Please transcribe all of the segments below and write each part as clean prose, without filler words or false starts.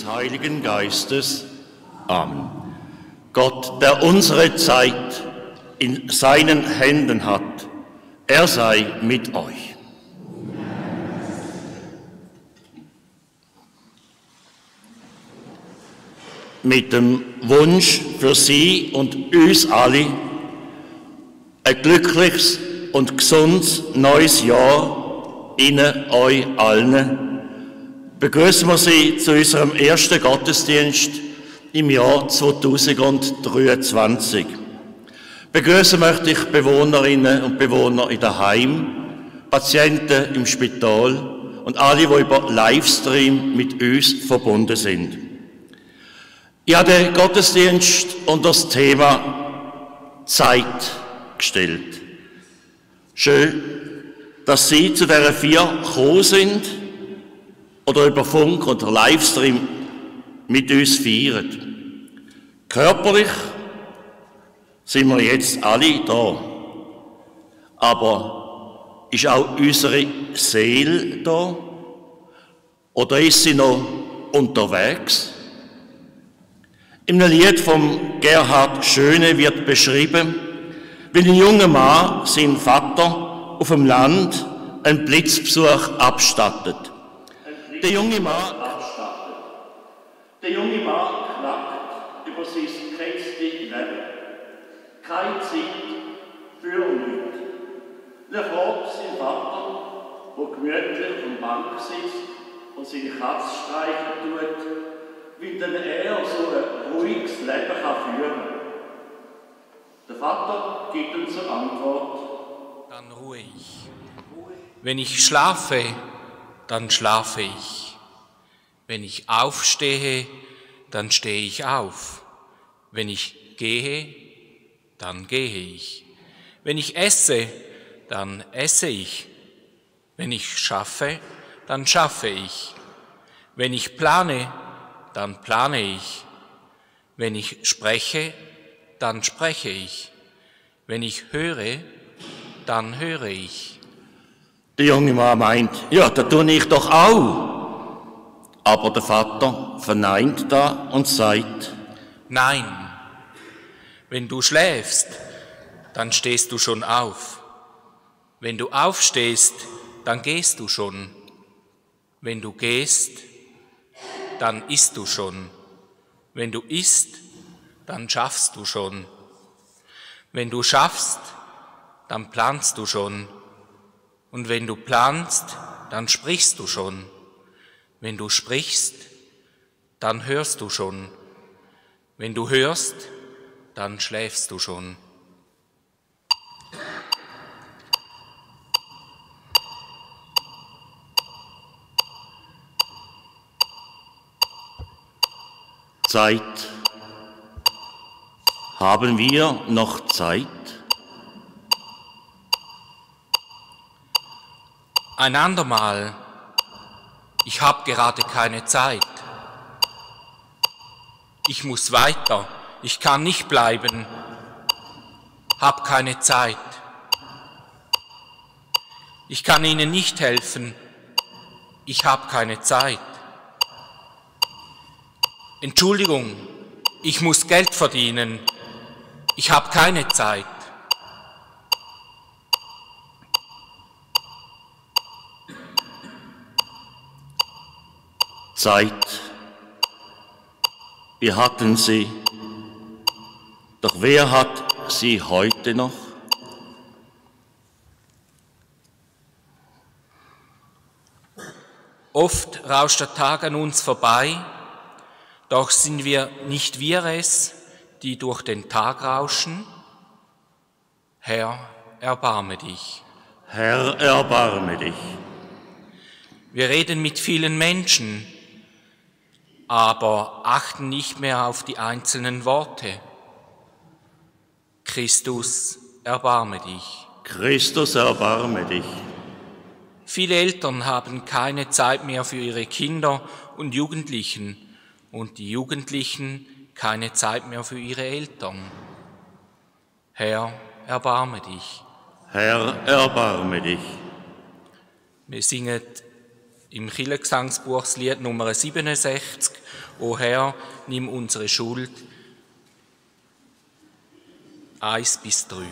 Heiligen Geistes. Amen. Gott, der unsere Zeit in seinen Händen hat, er sei mit euch. Mit dem Wunsch für Sie und uns alle ein glückliches und gesundes neues Jahr Ihnen, euch allen, begrüßen wir Sie zu unserem ersten Gottesdienst im Jahr 2023. Begrüßen möchte ich Bewohnerinnen und Bewohner in der Heim, Patienten im Spital und alle, die über Livestream mit uns verbunden sind. Ich habe den Gottesdienst unter das Thema Zeit gestellt. Schön, dass Sie zu dieser 4 gekommen sind oder über Funk oder Livestream mit uns feiern. Körperlich sind wir jetzt alle da. Aber ist auch unsere Seele da? Oder ist sie noch unterwegs? In einem Lied von Gerhard Schöne wird beschrieben, wie ein junger Mann seinen Vater auf dem Land einen Blitzbesuch abstattet. Der junge Mann klagt über sein kränkste Leben. Keine Zeit für nichts. Er fragt seinen Vater, der gemütlich auf der Bank sitzt und seine Katze streichen tut, wie denn er so ein ruhiges Leben führen kann. Der Vater gibt ihm zur Antwort: Dann ruhe ich. Wenn ich schlafe, dann schlafe ich. Wenn ich aufstehe, dann stehe ich auf. Wenn ich gehe, dann gehe ich. Wenn ich esse, dann esse ich. Wenn ich schaffe, dann schaffe ich. Wenn ich plane, dann plane ich. Wenn ich spreche, dann spreche ich. Wenn ich höre, dann höre ich. Der junge Mann meint, ja, das tue ich doch auch. Aber der Vater verneint da und sagt: Nein, wenn du schläfst, dann stehst du schon auf. Wenn du aufstehst, dann gehst du schon. Wenn du gehst, dann isst du schon. Wenn du isst, dann schaffst du schon. Wenn du schaffst, dann planst du schon. Und wenn du planst, dann sprichst du schon. Wenn du sprichst, dann hörst du schon. Wenn du hörst, dann schläfst du schon. Zeit. Haben wir noch Zeit? Ein andermal. Ich habe gerade keine Zeit. Ich muss weiter. Ich kann nicht bleiben. Hab keine Zeit. Ich kann Ihnen nicht helfen. Ich habe keine Zeit. Entschuldigung, ich muss Geld verdienen. Ich habe keine Zeit. Zeit. Wir hatten sie. Doch wer hat sie heute noch? Oft rauscht der Tag an uns vorbei, doch sind wir nicht wir es, die durch den Tag rauschen. Herr, erbarme dich. Herr, erbarme dich. Wir reden mit vielen Menschen, aber achten nicht mehr auf die einzelnen Worte. Christus, erbarme dich. Christus, erbarme dich. Viele Eltern haben keine Zeit mehr für ihre Kinder und Jugendlichen und die Jugendlichen keine Zeit mehr für ihre Eltern. Herr, erbarme dich. Herr, erbarme dich. Wir singen Im Kirchengesangsbuch das Lied Nummer 67, O Herr, nimm unsere Schuld, 1 bis 3.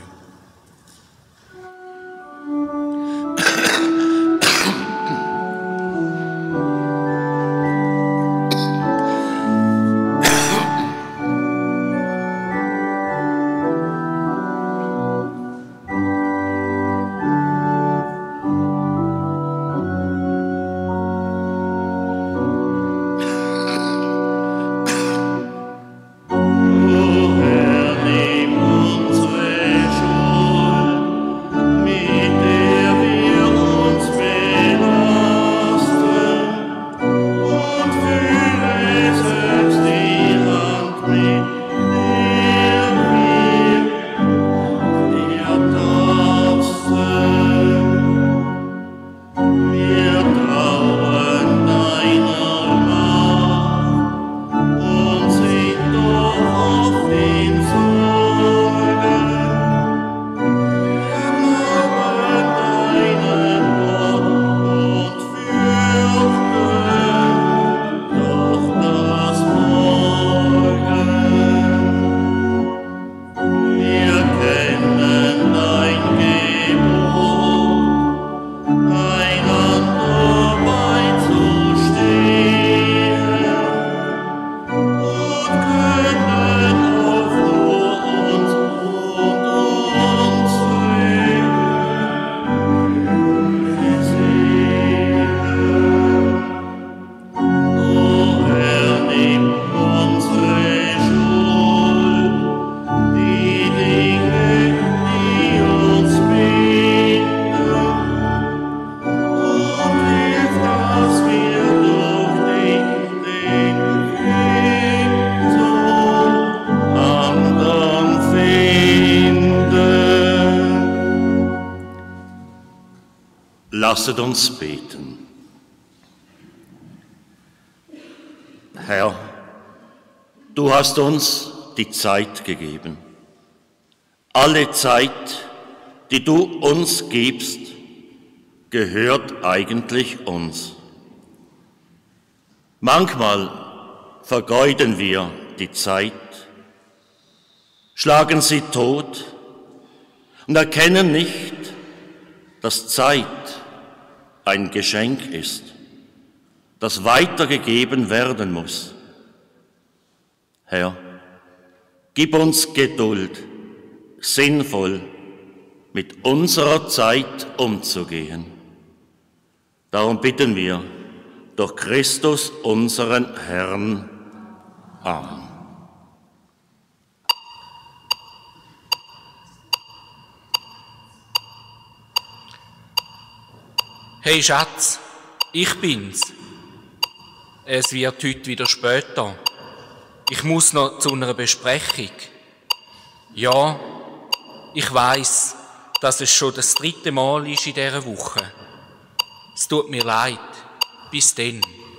Lasset uns beten. Herr, du hast uns die Zeit gegeben. Alle Zeit, die du uns gibst, gehört eigentlich uns. Manchmal vergeuden wir die Zeit, schlagen sie tot und erkennen nicht, dass Zeit ein Geschenk ist, das weitergegeben werden muss. Herr, gib uns Geduld, sinnvoll mit unserer Zeit umzugehen. Darum bitten wir durch Christus, unseren Herrn. Amen. Hey Schatz, ich bin's. Es wird heute wieder später. Ich muss noch zu einer Besprechung. Ja, ich weiss, dass es schon das 3. Mal ist in dieser Woche. Es tut mir leid. Bis dann.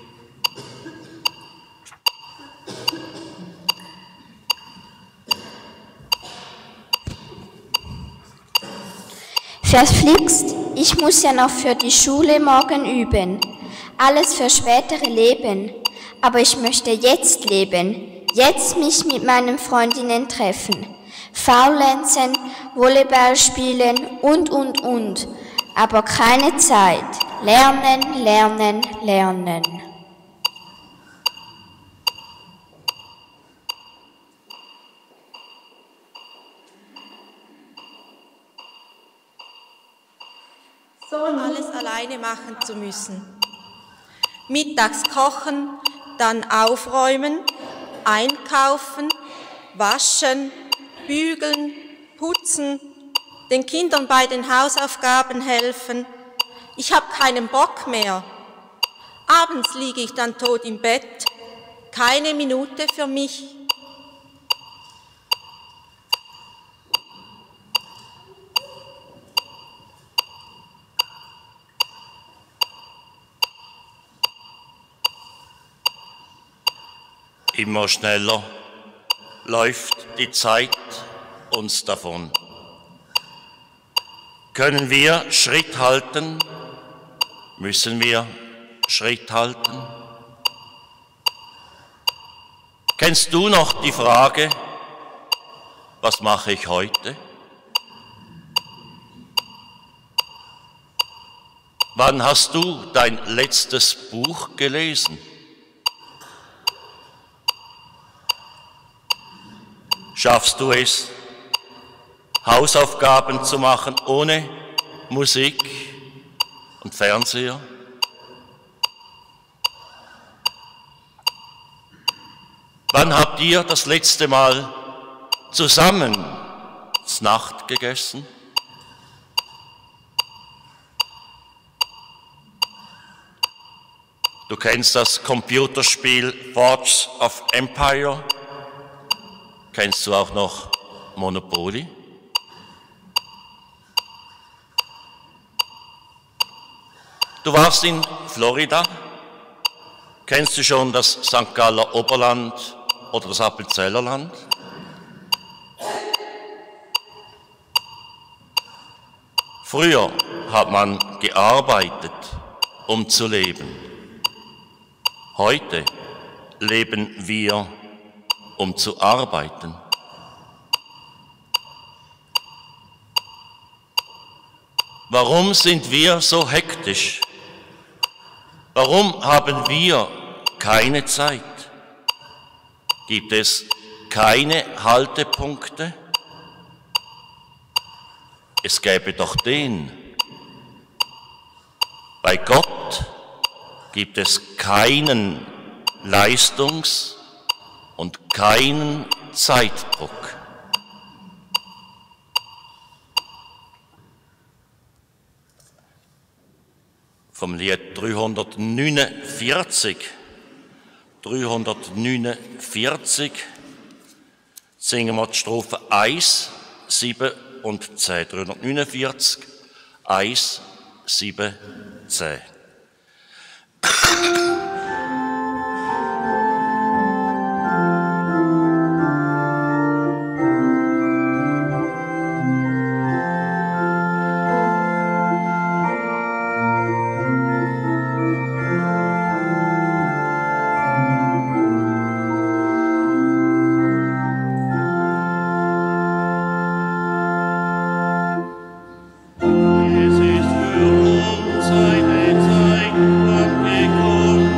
Verflixt, ich muss ja noch für die Schule morgen üben. Alles für spätere Leben. Aber ich möchte jetzt leben. Jetzt mich mit meinen Freundinnen treffen. Faulenzen, Volleyball spielen und. Aber keine Zeit. Lernen, lernen, lernen. Alles alleine machen zu müssen. Mittags kochen, dann aufräumen, einkaufen, waschen, bügeln, putzen, den Kindern bei den Hausaufgaben helfen. Ich habe keinen Bock mehr. Abends liege ich dann tot im Bett. Keine Minute für mich. Immer schneller läuft die Zeit uns davon. Können wir Schritt halten, müssen wir Schritt halten? Kennst du noch die Frage, was mache ich heute? Wann hast du dein letztes Buch gelesen? Schaffst du es, Hausaufgaben zu machen ohne Musik und Fernseher? Wann habt ihr das letzte Mal zusammen Nacht gegessen? Du kennst das Computerspiel Forge of Empire? Kennst du auch noch Monopoly? Du warst in Florida? Kennst du schon das St. Galler Oberland oder das Appenzeller Land? Früher hat man gearbeitet, um zu leben. Heute leben wir, um zu arbeiten. Warum sind wir so hektisch? Warum haben wir keine Zeit? Gibt es keine Haltepunkte? Es gäbe doch den. Bei Gott gibt es keinen Leistungs- und keinen Zeitdruck. Vom Lied 349 singen wir die Strophe 1, 7 und 10. 349, 1, 7, 10. Es ist für uns eine Zeit gekommen,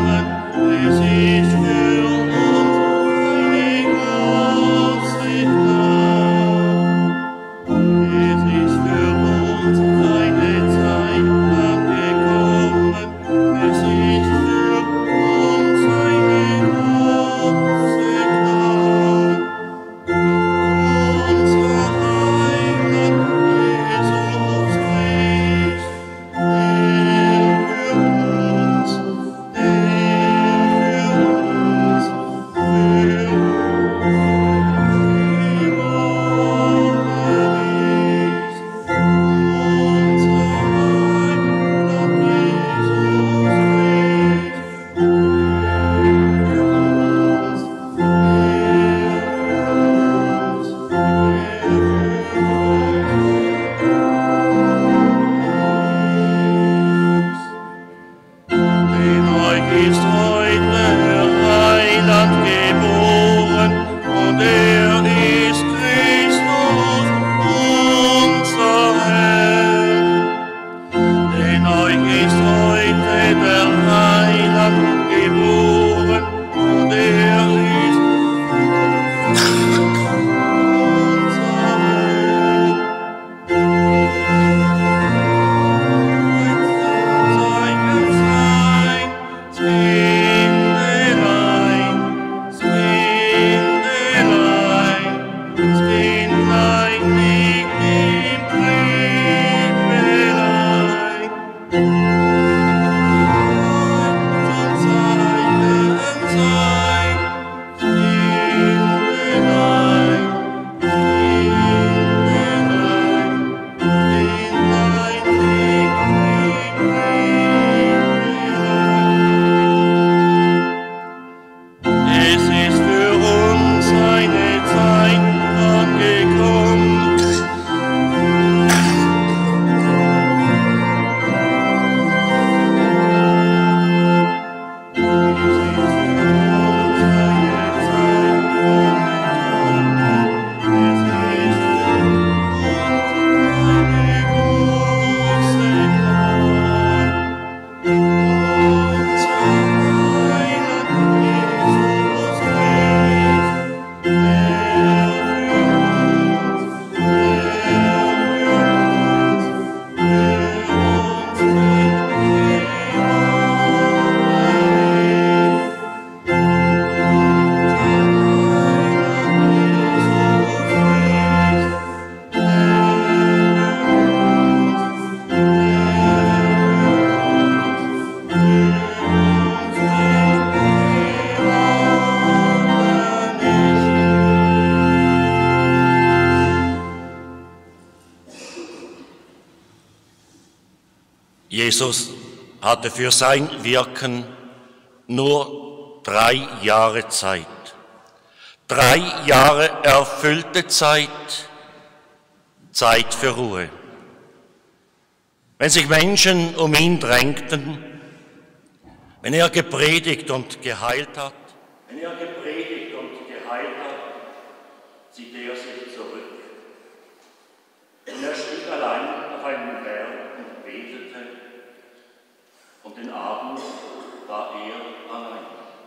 Jesus hatte für sein Wirken nur 3 Jahre Zeit. 3 Jahre erfüllte Zeit, Zeit für Ruhe. Wenn sich Menschen um ihn drängten, wenn er gepredigt und geheilt hat, zieht er sich zurück. Und er stieg allein auf einen Berg und betete, und den Abend war er allein.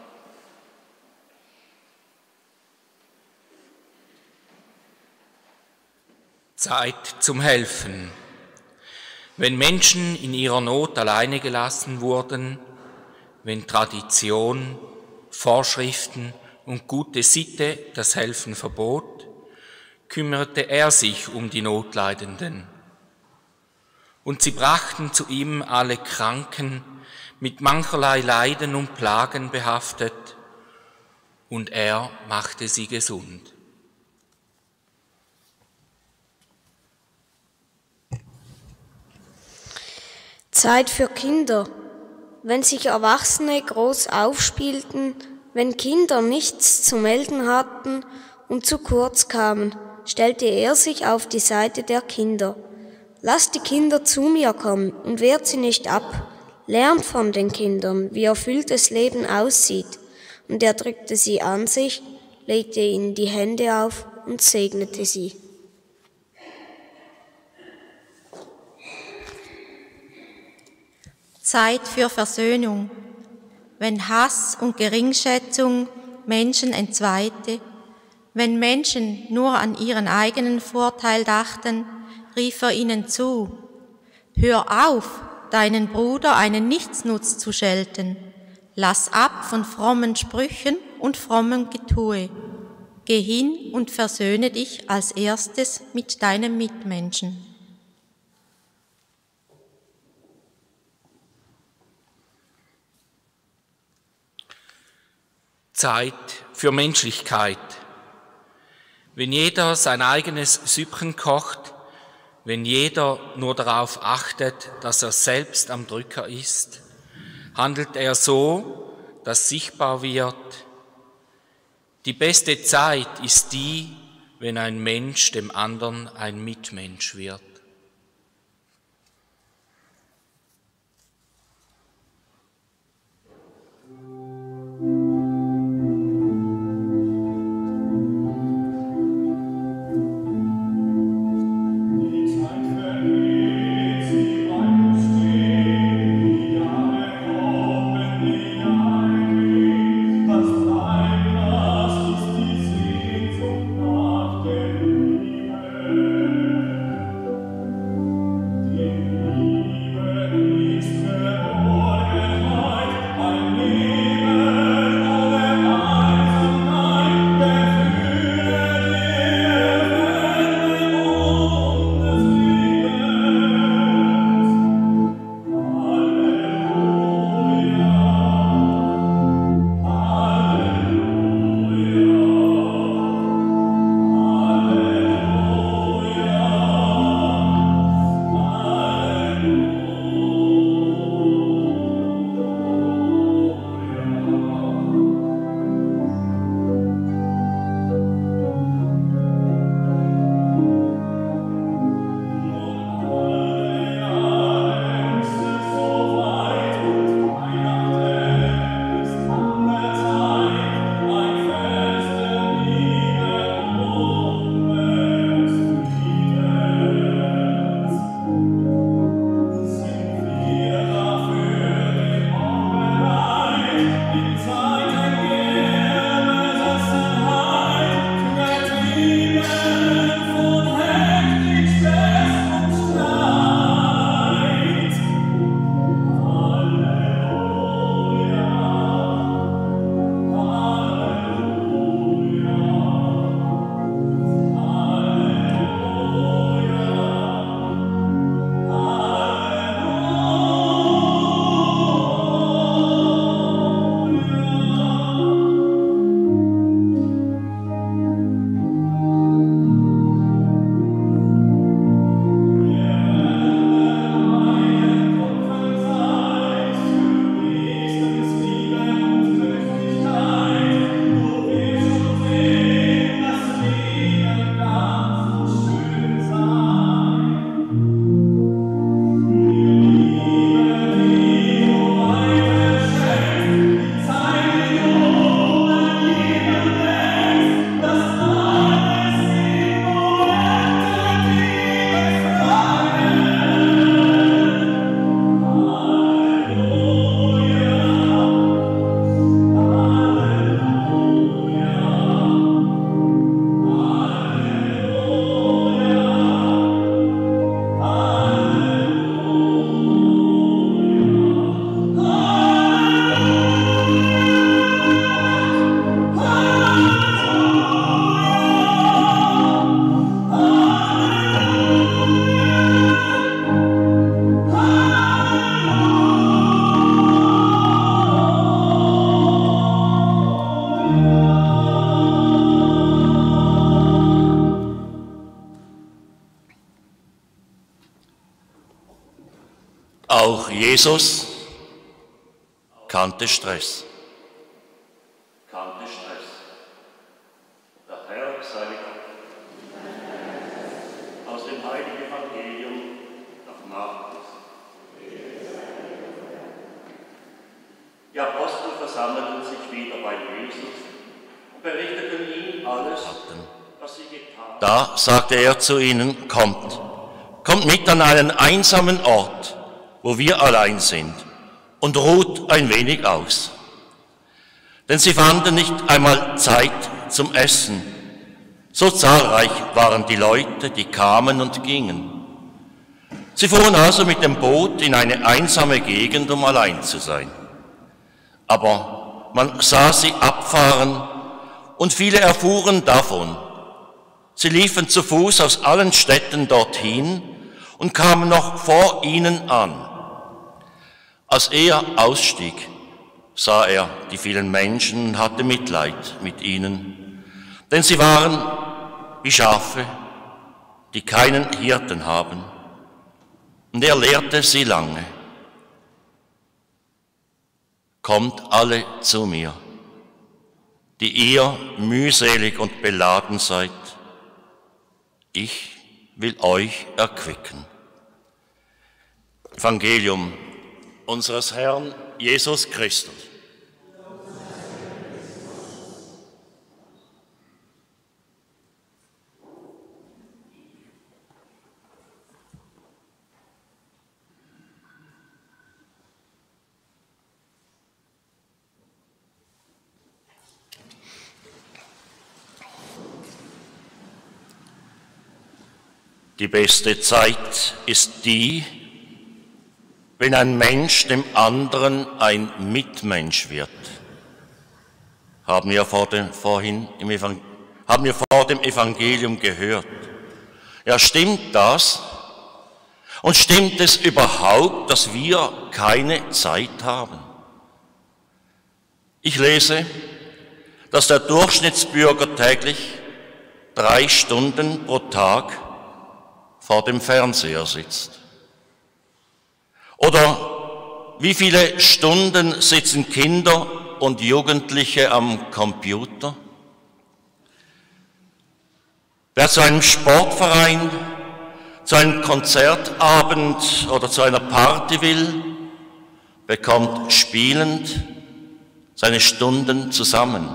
Zeit zum Helfen. Wenn Menschen in ihrer Not alleine gelassen wurden, wenn Tradition, Vorschriften und gute Sitte das Helfen verbot, kümmerte er sich um die Notleidenden. Und sie brachten zu ihm alle Kranken, mit mancherlei Leiden und Plagen behaftet, und er machte sie gesund. Zeit für Kinder. Wenn sich Erwachsene groß aufspielten, wenn Kinder nichts zu melden hatten und zu kurz kamen, stellte er sich auf die Seite der Kinder. Lasst die Kinder zu mir kommen und wehrt sie nicht ab. Lernt von den Kindern, wie erfülltes Leben aussieht. Und er drückte sie an sich, legte ihnen die Hände auf und segnete sie. Zeit für Versöhnung. Wenn Hass und Geringschätzung Menschen entzweite, wenn Menschen nur an ihren eigenen Vorteil dachten, rief er ihnen zu: Hör auf, deinen Bruder einen Nichtsnutz zu schelten. Lass ab von frommen Sprüchen und frommem Getue. Geh hin und versöhne dich als erstes mit deinem Mitmenschen. Zeit für Menschlichkeit. Wenn jeder sein eigenes Süppchen kocht, wenn jeder nur darauf achtet, dass er selbst am Drücker ist, handelt er so, dass sichtbar wird: Die beste Zeit ist die, wenn ein Mensch dem anderen ein Mitmensch wird. Auch Jesus kannte Stress. Der Herr sei mit euch. Aus dem heiligen Evangelium nach Markus. Die Apostel versammelten sich wieder bei Jesus und berichteten ihm alles, was sie getan hatten. Da sagte er zu ihnen: Kommt mit an einen einsamen Ort, wo wir allein sind, und ruht ein wenig aus. Denn sie fanden nicht einmal Zeit zum Essen. So zahlreich waren die Leute, die kamen und gingen. Sie fuhren also mit dem Boot in eine einsame Gegend, um allein zu sein. Aber man sah sie abfahren und viele erfuhren davon. Sie liefen zu Fuß aus allen Städten dorthin und kamen noch vor ihnen an. Als er ausstieg, sah er die vielen Menschen und hatte Mitleid mit ihnen, denn sie waren wie Schafe, die keinen Hirten haben. Und er lehrte sie lange: Kommt alle zu mir, die ihr mühselig und beladen seid. Ich will euch erquicken. Evangelium unseres Herrn Jesus Christus. Die beste Zeit ist die, wenn ein Mensch dem anderen ein Mitmensch wird. Haben wir vor dem Evangelium gehört. Ja, stimmt das? Und stimmt es überhaupt, dass wir keine Zeit haben? Ich lese, dass der Durchschnittsbürger täglich 3 Stunden pro Tag vor dem Fernseher sitzt. Oder wie viele Stunden sitzen Kinder und Jugendliche am Computer? Wer zu einem Sportverein, zu einem Konzertabend oder zu einer Party will, bekommt spielend seine Stunden zusammen.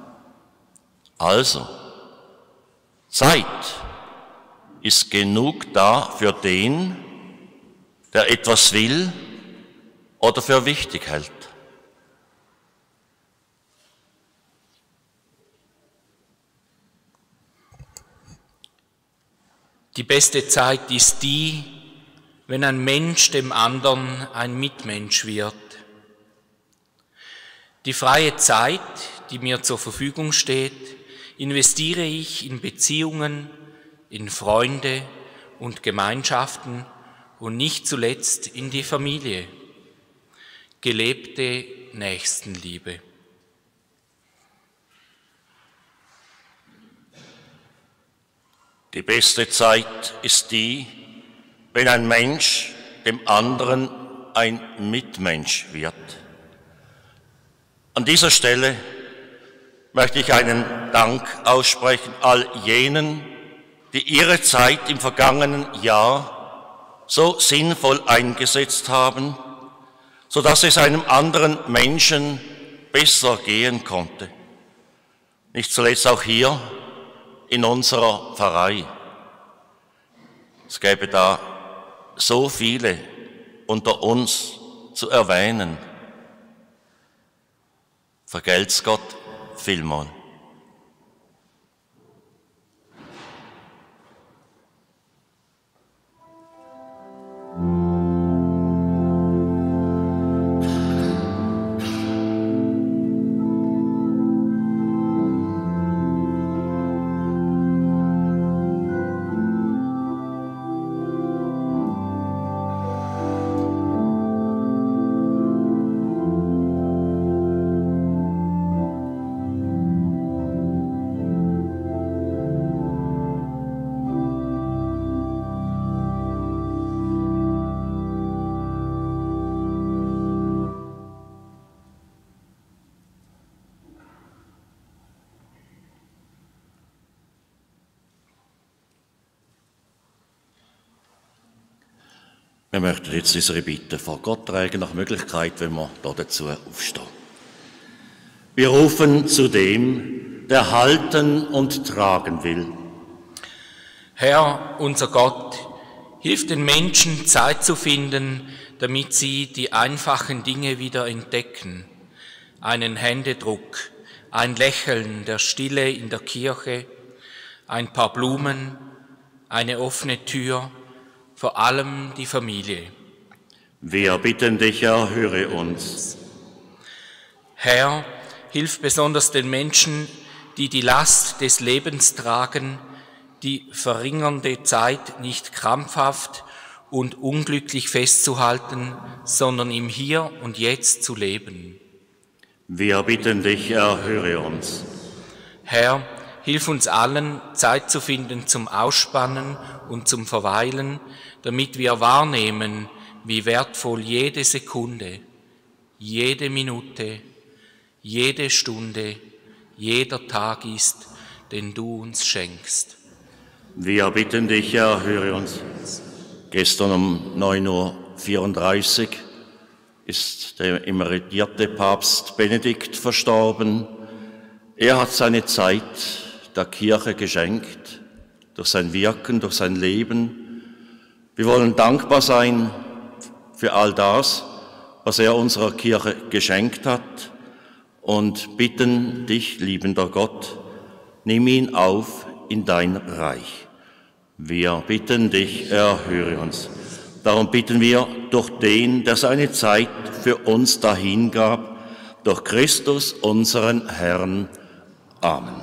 Also, Zeit ist genug da für den, der etwas will oder für wichtig hält. Die beste Zeit ist die, wenn ein Mensch dem anderen ein Mitmensch wird. Die freie Zeit, die mir zur Verfügung steht, investiere ich in Beziehungen, in Freunde und Gemeinschaften und nicht zuletzt in die Familie. Gelebte Nächstenliebe. Die beste Zeit ist die, wenn ein Mensch dem anderen ein Mitmensch wird. An dieser Stelle möchte ich einen Dank aussprechen all jenen, die ihre Zeit im vergangenen Jahr so sinnvoll eingesetzt haben, sodass es einem anderen Menschen besser gehen konnte. Nicht zuletzt auch hier in unserer Pfarrei. Es gäbe da so viele unter uns zu erwähnen. Vergelt's Gott vielmal. Wir möchten jetzt unsere Bitte vor Gott tragen, nach Möglichkeit, wenn wir da dazu aufstehen. Wir rufen zu dem, der halten und tragen will. Herr, unser Gott, hilf den Menschen, Zeit zu finden, damit sie die einfachen Dinge wieder entdecken. Einen Händedruck, ein Lächeln der Stille in der Kirche, ein paar Blumen, eine offene Tür, vor allem die Familie. Wir bitten dich, Herr, höre uns. Herr, hilf besonders den Menschen, die die Last des Lebens tragen, die verringernde Zeit nicht krampfhaft und unglücklich festzuhalten, sondern im Hier und Jetzt zu leben. Wir bitten dich, Herr, höre uns. Herr, hilf uns allen, Zeit zu finden zum Ausspannen und zum Verweilen, damit wir wahrnehmen, wie wertvoll jede Sekunde, jede Minute, jede Stunde, jeder Tag ist, den du uns schenkst. Wir bitten dich, Herr, höre uns. Gestern um 9:34 Uhr ist der emeritierte Papst Benedikt verstorben. Er hat seine Zeit der Kirche geschenkt, durch sein Wirken, durch sein Leben. Wir wollen dankbar sein für all das, was er unserer Kirche geschenkt hat und bitten dich, liebender Gott, nimm ihn auf in dein Reich. Wir bitten dich, erhöre uns. Darum bitten wir durch den, der seine Zeit für uns dahingab, durch Christus, unseren Herrn. Amen.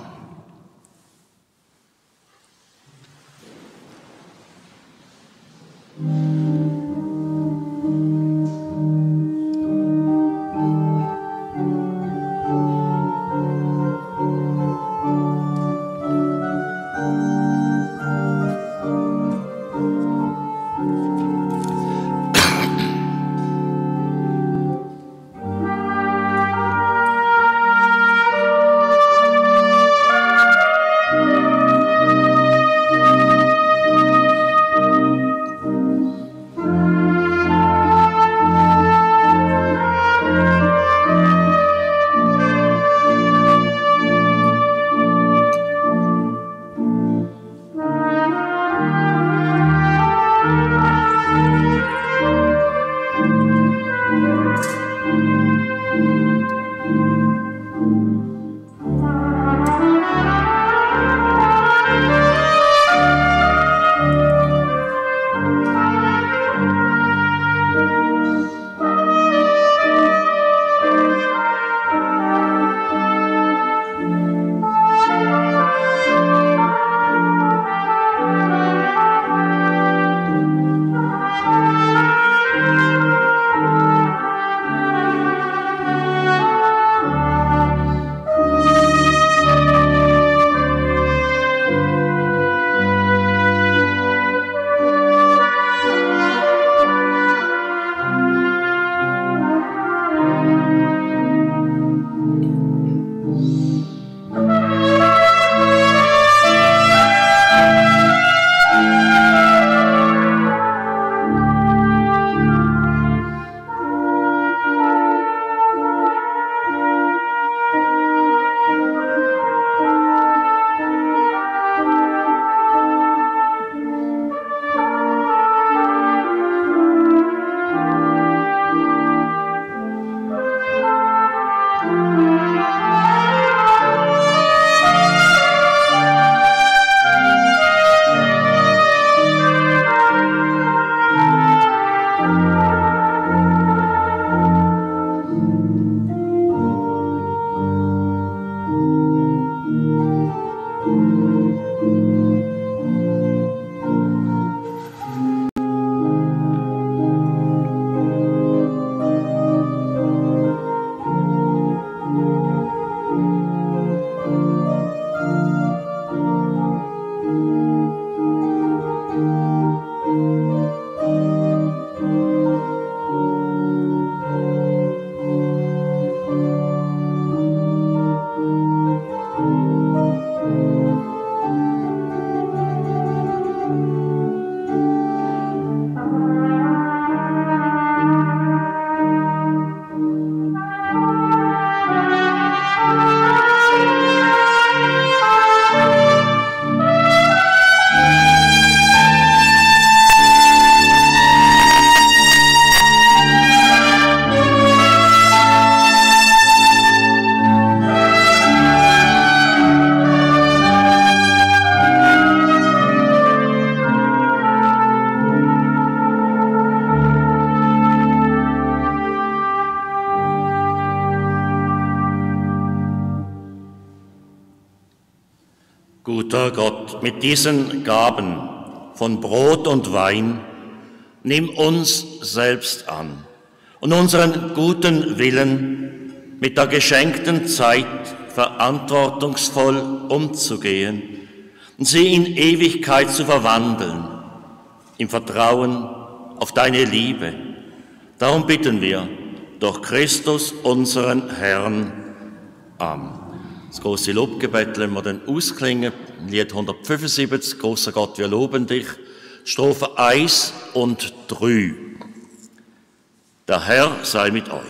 mit diesen Gaben von Brot und Wein, nimm uns selbst an und unseren guten Willen mit der geschenkten Zeit verantwortungsvoll umzugehen und sie in Ewigkeit zu verwandeln, im Vertrauen auf deine Liebe. Darum bitten wir durch Christus, unseren Herrn. Amen. Das große Lobgebet lassen wir dann ausklingen. Lied 175, großer Gott, wir loben dich. Strophe 1 und 3. Der Herr sei mit euch.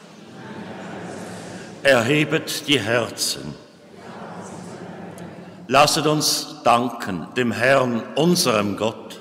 Erhebet die Herzen. Lasset uns danken dem Herrn, unserem Gott.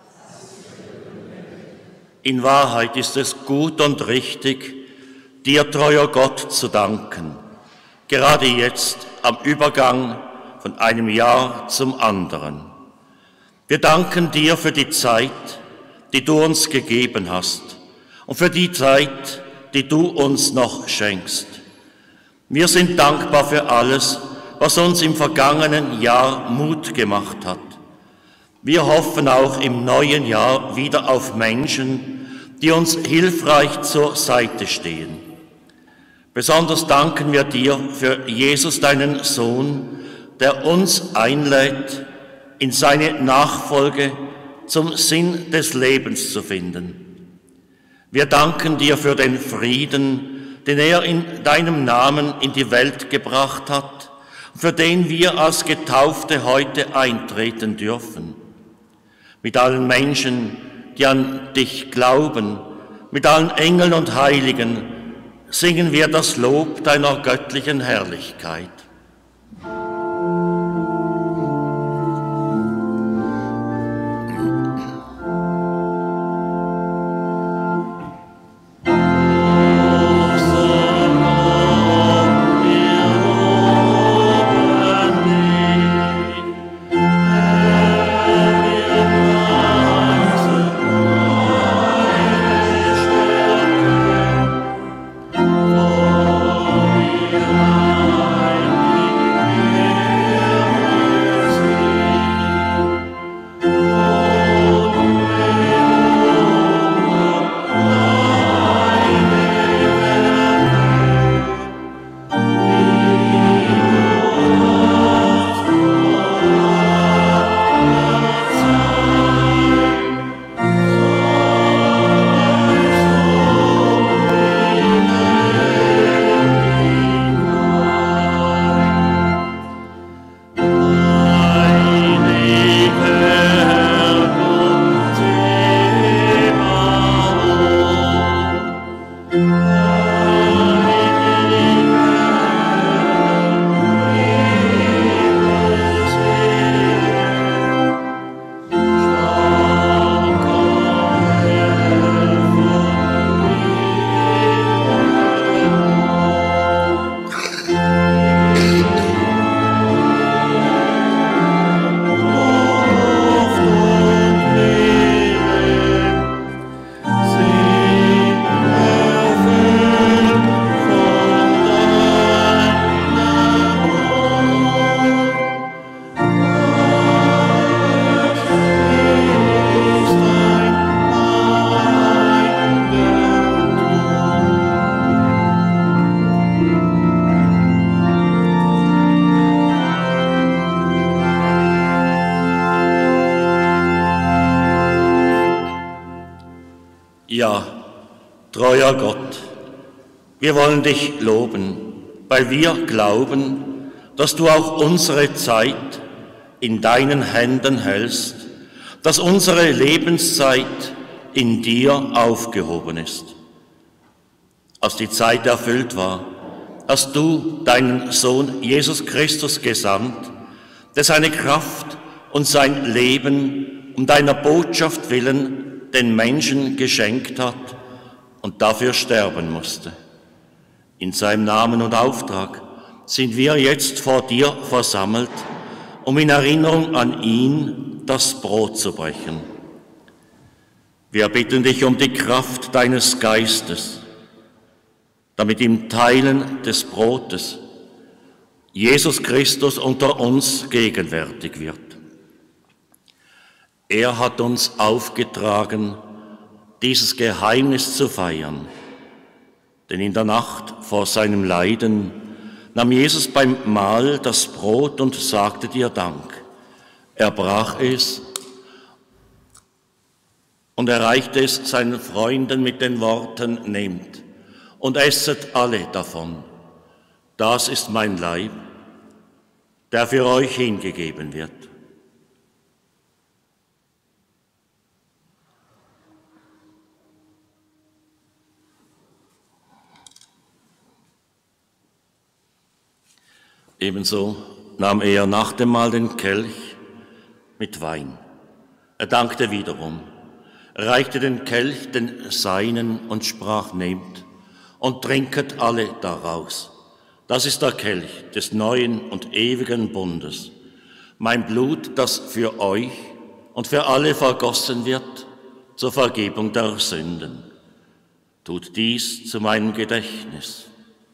In Wahrheit ist es gut und richtig, dir, treuer Gott, zu danken, gerade jetzt am Übergang von einem Jahr zum anderen. Wir danken dir für die Zeit, die du uns gegeben hast und für die Zeit, die du uns noch schenkst. Wir sind dankbar für alles, was uns im vergangenen Jahr Mut gemacht hat. Wir hoffen auch im neuen Jahr wieder auf Menschen, die uns hilfreich zur Seite stehen. Besonders danken wir dir für Jesus, deinen Sohn, der uns einlädt, in seine Nachfolge zum Sinn des Lebens zu finden. Wir danken dir für den Frieden, den er in deinem Namen in die Welt gebracht hat, für den wir als Getaufte heute eintreten dürfen. Mit allen Menschen, die an dich glauben, mit allen Engeln und Heiligen, singen wir das Lob deiner göttlichen Herrlichkeit. Ja, treuer Gott, wir wollen dich loben, weil wir glauben, dass du auch unsere Zeit in deinen Händen hältst, dass unsere Lebenszeit in dir aufgehoben ist. Als die Zeit erfüllt war, hast du deinen Sohn Jesus Christus gesandt, der seine Kraft und sein Leben um deiner Botschaft willen den Menschen geschenkt hat und dafür sterben musste. In seinem Namen und Auftrag sind wir jetzt vor dir versammelt, um in Erinnerung an ihn das Brot zu brechen. Wir bitten dich um die Kraft deines Geistes, damit im Teilen des Brotes Jesus Christus unter uns gegenwärtig wird. Er hat uns aufgetragen, dieses Geheimnis zu feiern. Denn in der Nacht vor seinem Leiden nahm Jesus beim Mahl das Brot und sagte dir Dank. Er brach es und reichte es seinen Freunden mit den Worten, nehmt und esset alle davon. Das ist mein Leib, der für euch hingegeben wird. Ebenso nahm er nach dem Mahl den Kelch mit Wein. Er dankte wiederum, reichte den Kelch den Seinen und sprach, nehmt und trinket alle daraus. Das ist der Kelch des neuen und ewigen Bundes, mein Blut, das für euch und für alle vergossen wird zur Vergebung der Sünden. Tut dies zu meinem Gedächtnis.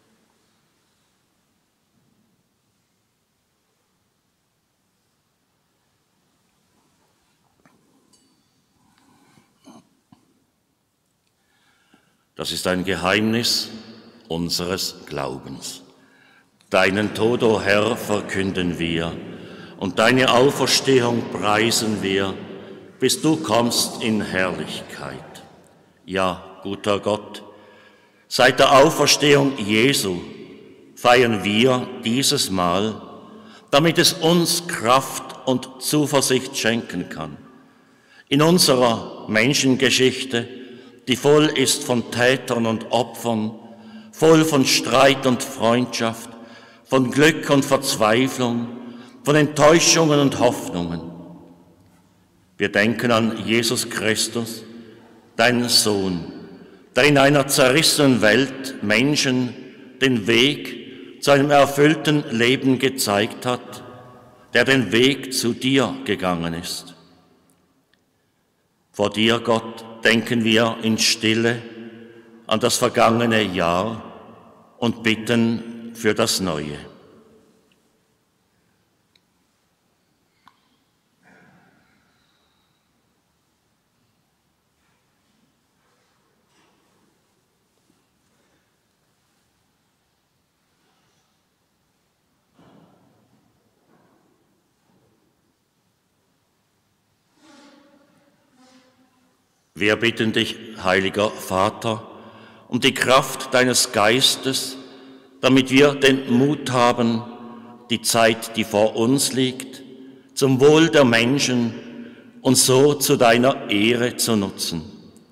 Das ist ein Geheimnis unseres Glaubens. Deinen Tod, o Herr, verkünden wir und deine Auferstehung preisen wir, bis du kommst in Herrlichkeit. Ja, guter Gott, seit der Auferstehung Jesu feiern wir dieses Mahl, damit es uns Kraft und Zuversicht schenken kann. In unserer Menschengeschichte, die voll ist von Tätern und Opfern, voll von Streit und Freundschaft, von Glück und Verzweiflung, von Enttäuschungen und Hoffnungen. Wir denken an Jesus Christus, deinen Sohn, der in einer zerrissenen Welt Menschen den Weg zu einem erfüllten Leben gezeigt hat, der den Weg zu dir gegangen ist. Vor dir, Gott, denken wir in Stille an das vergangene Jahr und bitten für das Neue. Wir bitten dich, heiliger Vater, um die Kraft deines Geistes, damit wir den Mut haben, die Zeit, die vor uns liegt, zum Wohl der Menschen und so zu deiner Ehre zu nutzen.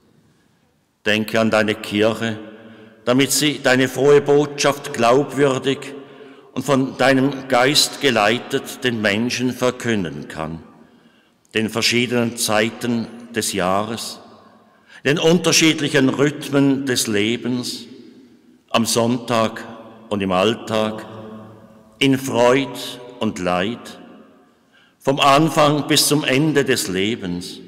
Denke an deine Kirche, damit sie deine frohe Botschaft glaubwürdig und von deinem Geist geleitet den Menschen verkünden kann, den verschiedenen Zeiten des Jahres, den unterschiedlichen Rhythmen des Lebens, am Sonntag und im Alltag, in Freud und Leid, vom Anfang bis zum Ende des Lebens.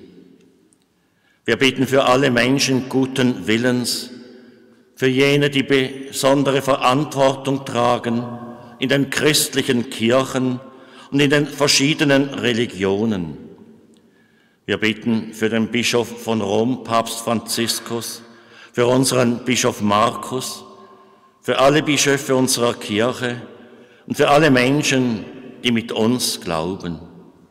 Wir bitten für alle Menschen guten Willens, für jene, die besondere Verantwortung tragen in den christlichen Kirchen und in den verschiedenen Religionen. Wir bitten für den Bischof von Rom, Papst Franziskus, für unseren Bischof Markus, für alle Bischöfe unserer Kirche und für alle Menschen, die mit uns glauben.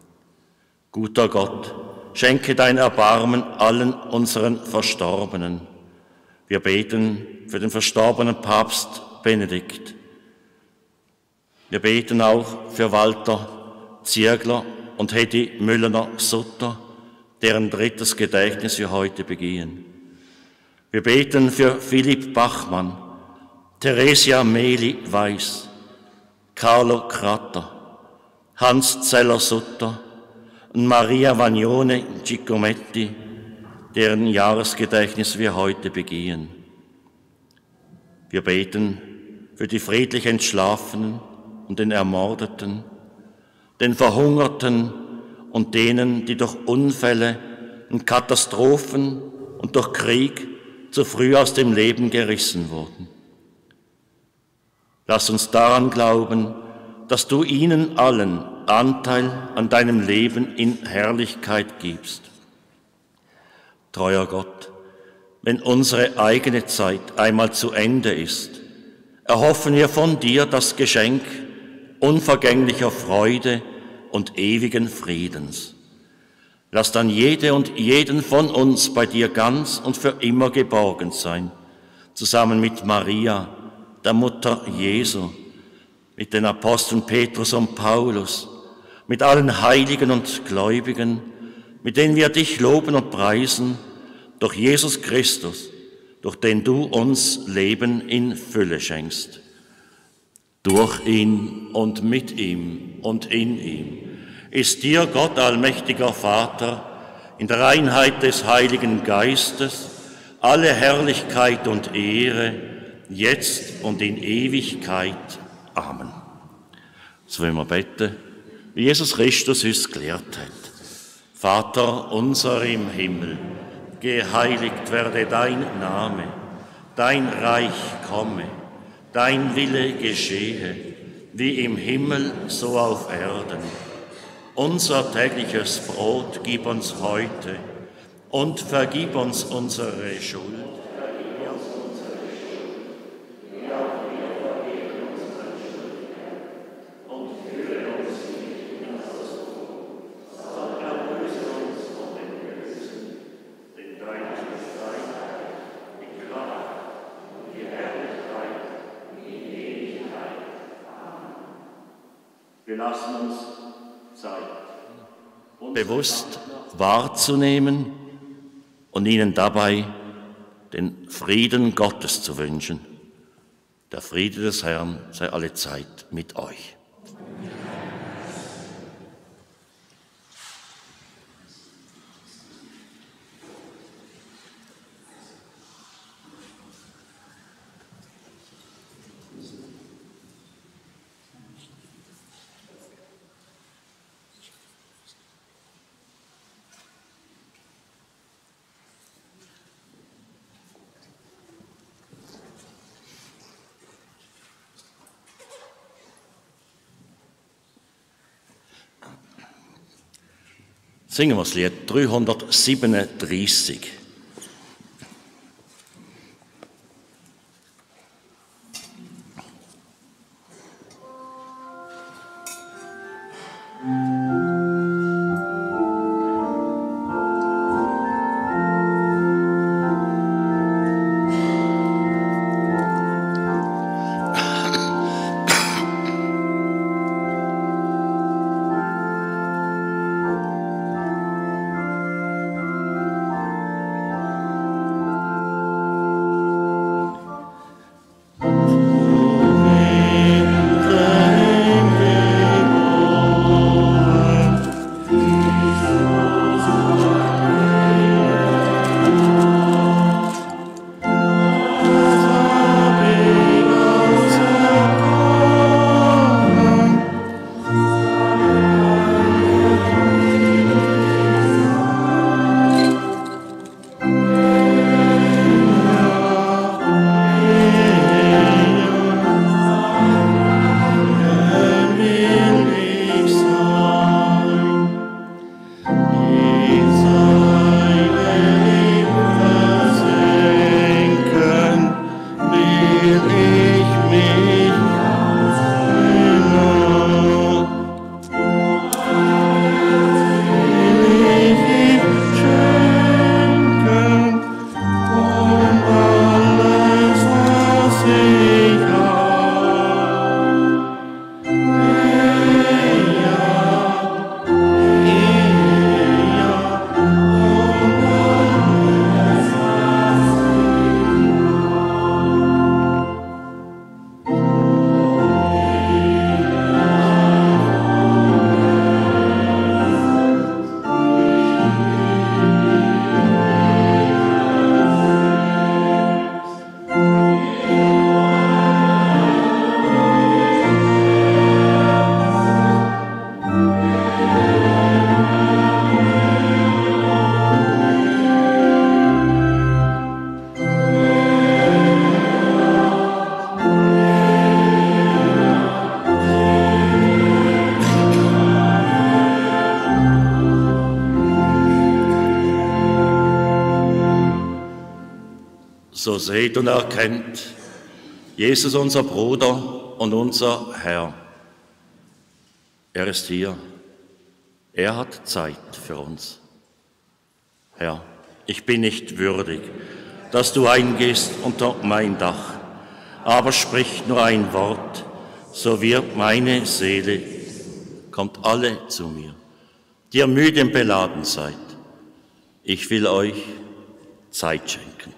Guter Gott, schenke dein Erbarmen allen unseren Verstorbenen. Wir beten für den verstorbenen Papst Benedikt. Wir beten auch für Walter Ziegler und Hedi Müller-Sutter, deren drittes Gedächtnis wir heute begehen. Wir beten für Philipp Bachmann, Theresia Mehli-Weiß, Carlo Kratter, Hans Zeller-Sutter und Maria Vagnone Giacometti, deren Jahresgedächtnis wir heute begehen. Wir beten für die friedlich Entschlafenen und den Ermordeten, den Verhungerten und denen, die durch Unfälle und Katastrophen und durch Krieg zu früh aus dem Leben gerissen wurden. Lass uns daran glauben, dass du ihnen allen Anteil an deinem Leben in Herrlichkeit gibst. Treuer Gott, wenn unsere eigene Zeit einmal zu Ende ist, erhoffen wir von dir das Geschenk unvergänglicher Freude und ewigen Friedens. Lass dann jede und jeden von uns bei dir ganz und für immer geborgen sein, zusammen mit Maria, der Mutter Jesu, mit den Aposteln Petrus und Paulus, mit allen Heiligen und Gläubigen, mit denen wir dich loben und preisen, durch Jesus Christus, durch den du uns Leben in Fülle schenkst. Durch ihn und mit ihm und in ihm ist dir, Gott allmächtiger Vater, in der Einheit des Heiligen Geistes alle Herrlichkeit und Ehre, jetzt und in Ewigkeit. Amen. So wollen wir beten, wie Jesus Christus uns gelehrt hat. Vater unser im Himmel, geheiligt werde dein Name, dein Reich komme, dein Wille geschehe, wie im Himmel so auf Erden. Unser tägliches Brot gib uns heute und vergib uns unsere Schuld. Wir lassen uns Zeit, bewusst wahrzunehmen und ihnen dabei den Frieden Gottes zu wünschen. Der Friede des Herrn sei allezeit mit euch. Singen wir das Lied 337. So seht und erkennt Jesus, unser Bruder und unser Herr. Er ist hier. Er hat Zeit für uns. Herr, ich bin nicht würdig, dass du eingehst unter mein Dach, aber sprich nur ein Wort, so wird meine Seele, kommt alle zu mir, die ihr müde und beladen seid. Ich will euch Zeit schenken.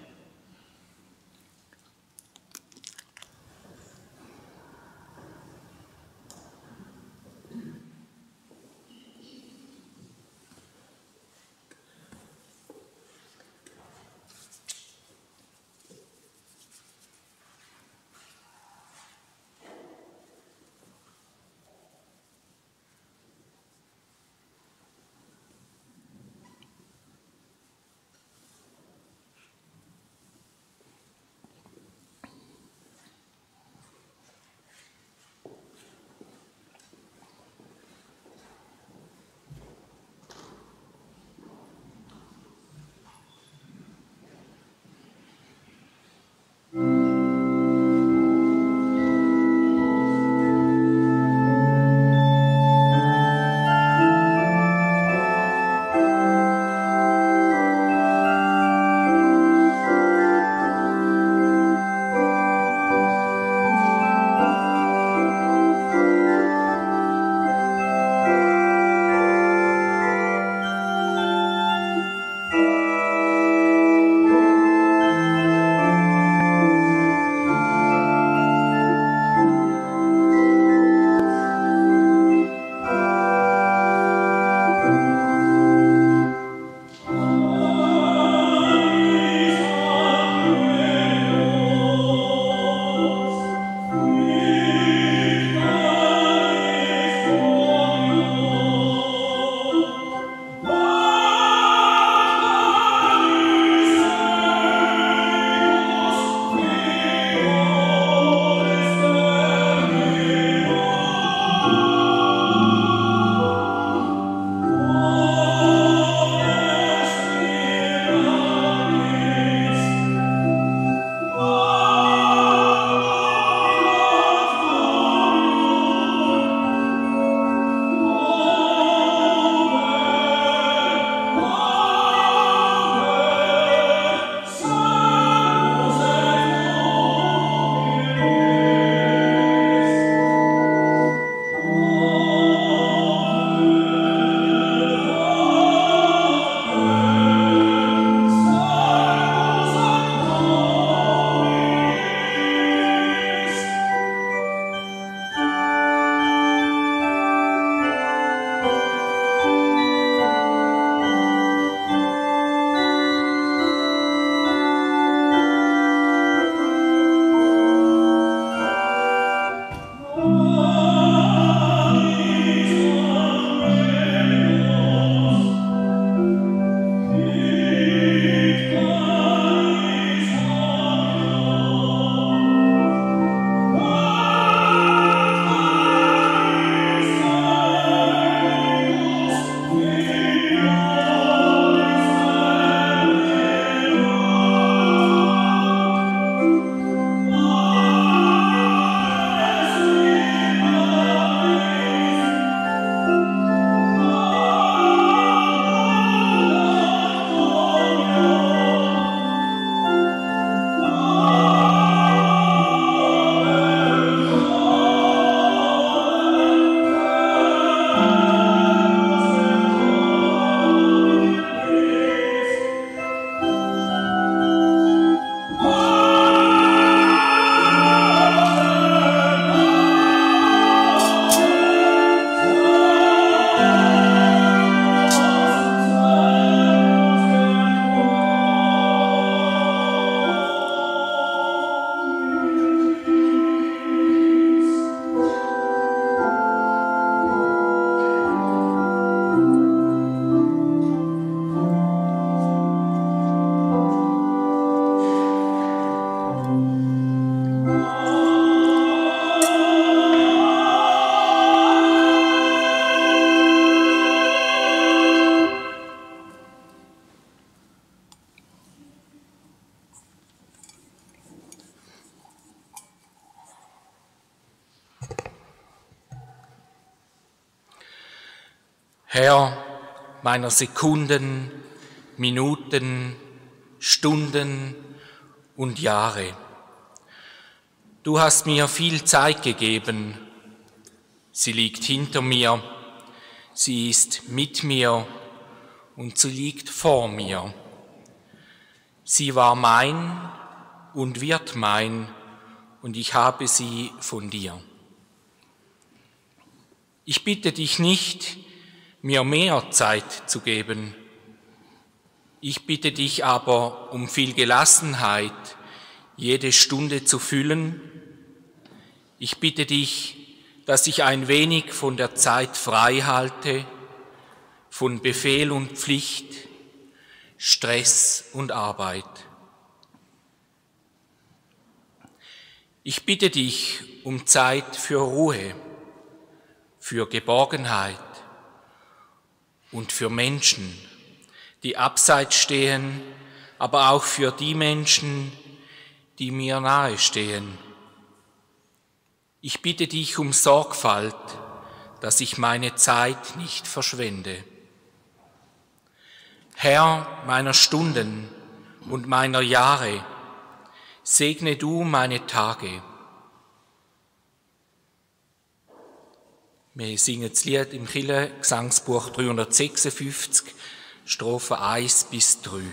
Herr meiner Sekunden, Minuten, Stunden und Jahre. Du hast mir viel Zeit gegeben. Sie liegt hinter mir, sie ist mit mir und sie liegt vor mir. Sie war mein und wird mein und ich habe sie von dir. Ich bitte dich nicht, mir mehr Zeit zu geben. Ich bitte dich aber um viel Gelassenheit, jede Stunde zu füllen. Ich bitte dich, dass ich ein wenig von der Zeit frei halte, von Befehl und Pflicht, Stress und Arbeit. Ich bitte dich um Zeit für Ruhe, für Geborgenheit und für Menschen, die abseits stehen, aber auch für die Menschen, die mir nahe stehen. Ich bitte dich um Sorgfalt, dass ich meine Zeit nicht verschwende. Herr meiner Stunden und meiner Jahre, segne du meine Tage. Wir singen das Lied im Kirchengesangsbuch 356, Strophen 1 bis 3.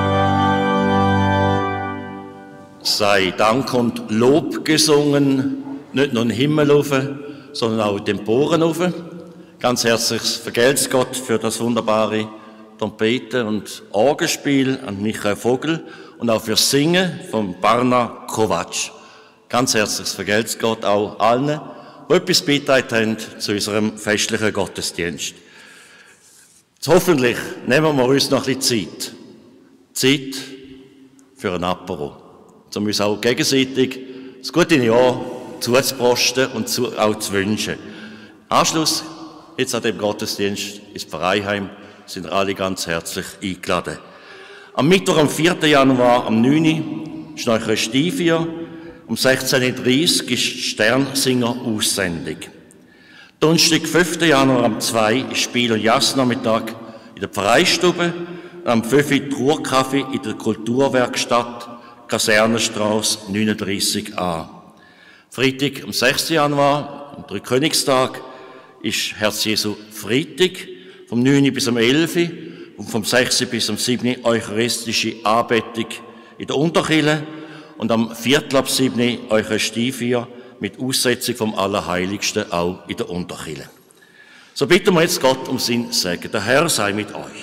sei Dank und Lob gesungen nicht nur in den Himmel rauf, sondern auch in die Emporen rauf. Ganz herzliches Vergelt's Gott für das wunderbare Trompeten- und Orgelspiel an Michael Vogel und auch fürs Singen von Barna Kovac. Ganz herzliches Vergelt's Gott auch allen, die etwas beigetragen haben zu unserem festlichen Gottesdienst. Jetzt hoffentlich nehmen wir uns noch ein bisschen Zeit. Zeit für ein Apero. Um uns auch gegenseitig das gute Jahr zuzuprosten und auch zu wünschen. Anschluss jetzt an dem Gottesdienst ins Pfarreiheim sind alle ganz herzlich eingeladen. Am Mittwoch, am 4. Januar, am 9. Uhr ist noch eine Stiefia. Um 16.30 Uhr ist Sternsinger-Aussendung. Donnerstag, 5. Januar, am 2. ist Spiel- und Jazznachmittag in der Pfarreistube. Am 5. Uhr Ruhrkaffee in der Kulturwerkstatt, Kasernenstrasse 39a. Freitag, am 6. Januar, am Dreikönigstag, ist Herz Jesu Freitag, vom 9. bis am 11. und vom 6. bis am 7. eucharistische Anbetung in der Unterkirche und am 6:15 Eucharistiefeier mit Aussetzung vom Allerheiligsten auch in der Unterkirche. So bitten wir jetzt Gott um sein Segen. Der Herr sei mit euch.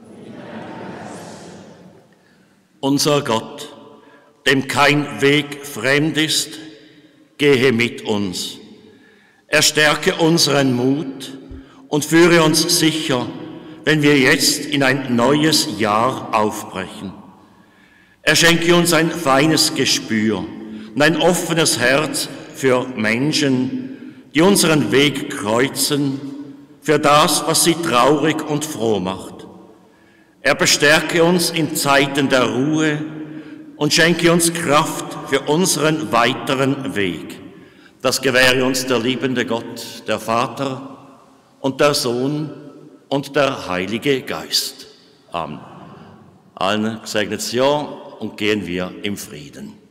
Unser Gott, dem kein Weg fremd ist, gehe mit uns. Er stärke unseren Mut und führe uns sicher, wenn wir jetzt in ein neues Jahr aufbrechen. Er schenke uns ein feines Gespür und ein offenes Herz für Menschen, die unseren Weg kreuzen, für das, was sie traurig und froh macht. Er bestärke uns in Zeiten der Ruhe und schenke uns Kraft für unseren weiteren Weg. Das gewähre uns der liebende Gott, der Vater und der Sohn und der Heilige Geist. Amen. Allen gesegnetes Jahr und gehen wir im Frieden.